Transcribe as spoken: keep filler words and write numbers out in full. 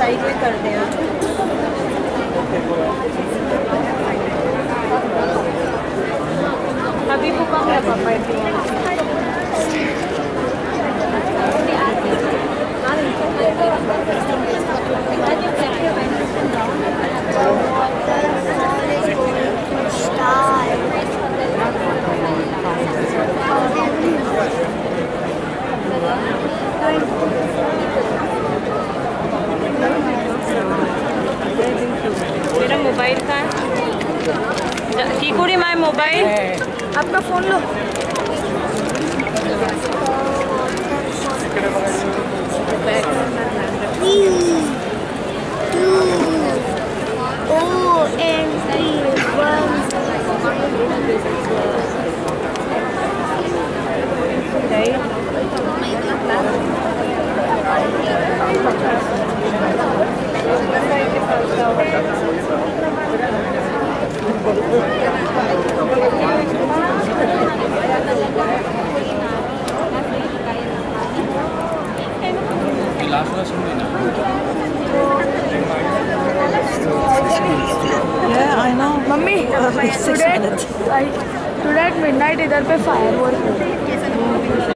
Side में कर दे। अभी वो कम है पापा मेरा मोबाइल का है की कुड़ी माय मोबाइल आपका फ़ोन लो। Yeah, I know. Mummy Six today minutes. Today at midnight इधर पे फायर वर्क